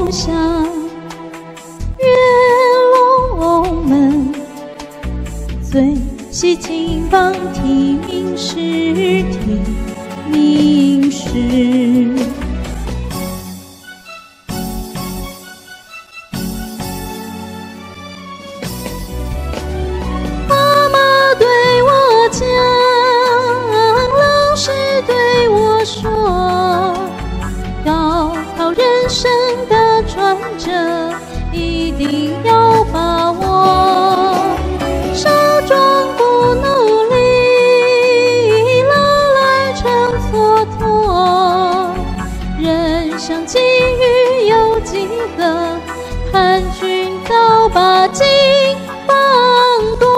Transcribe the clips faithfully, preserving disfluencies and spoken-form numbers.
梦想，跃龙门，最喜金榜题名时，题名时。妈妈对我讲，老师对我说，高考人生的转折一定要把握，少壮不努力，老来成蹉跎。人生际遇有几何，盼君早把金榜夺。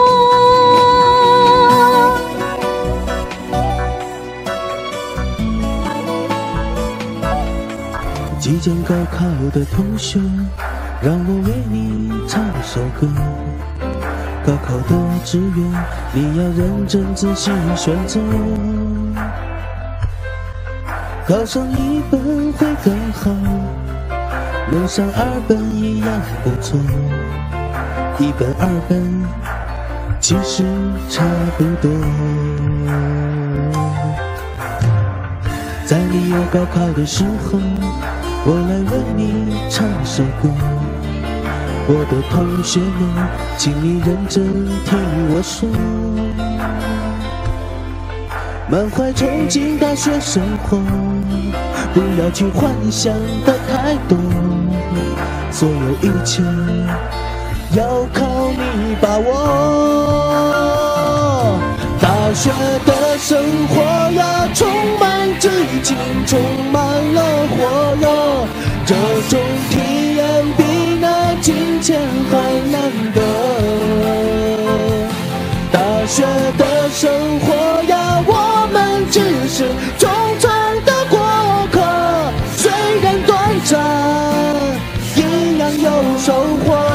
即将高考的同学，让我为你唱首歌。高考的志愿，你要认真仔细选择。考上一本会更好，能上二本一样不错。一本二本其实差不多。在你要高考的时候，我来为你唱首歌。我的同学们，请你认真听我说。满怀憧憬大学生活，不要去幻想的太多，所有一切要靠你把握。大学的生活呀，充满激情，充满了火热，这种体验比那金钱还难得。大学的生活呀，我们只是匆匆的过客，虽然短暂，一样有收获。